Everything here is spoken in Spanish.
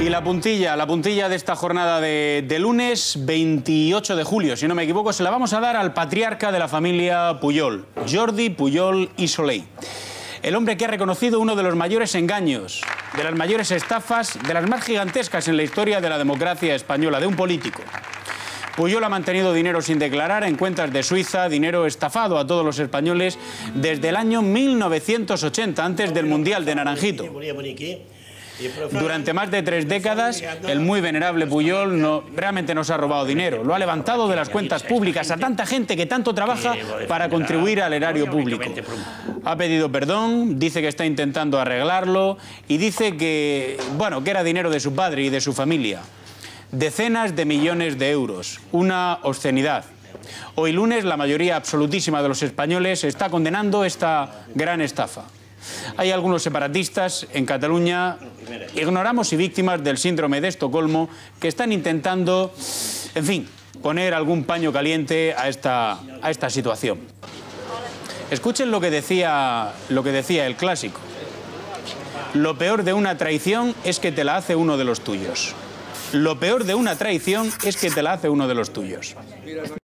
Y la puntilla de esta jornada de lunes 28 de julio, si no me equivoco, se la vamos a dar al patriarca de la familia Pujol, Jordi Pujol i Soley. El hombre que ha reconocido uno de los mayores engaños, de las mayores estafas, de las más gigantescas en la historia de la democracia española, de un político. Pujol ha mantenido dinero sin declarar en cuentas de Suiza, dinero estafado a todos los españoles desde el año 1980, antes del Mundial de Naranjito. Durante más de 3 décadas, el muy venerable Pujol realmente nos ha robado dinero. Lo ha levantado de las cuentas públicas a tanta gente que tanto trabaja para contribuir al erario público. Ha pedido perdón, dice que está intentando arreglarlo y dice que, bueno, que era dinero de su padre y de su familia. Decenas de millones de euros, una obscenidad. Hoy lunes, la mayoría absolutísima de los españoles está condenando esta gran estafa. Hay algunos separatistas en Cataluña, ignoramos y víctimas del síndrome de Estocolmo, que están intentando, en fin, poner algún paño caliente a esta situación. Escuchen lo que decía el clásico. Lo peor de una traición es que te la hace uno de los tuyos. Lo peor de una traición es que te la hace uno de los tuyos.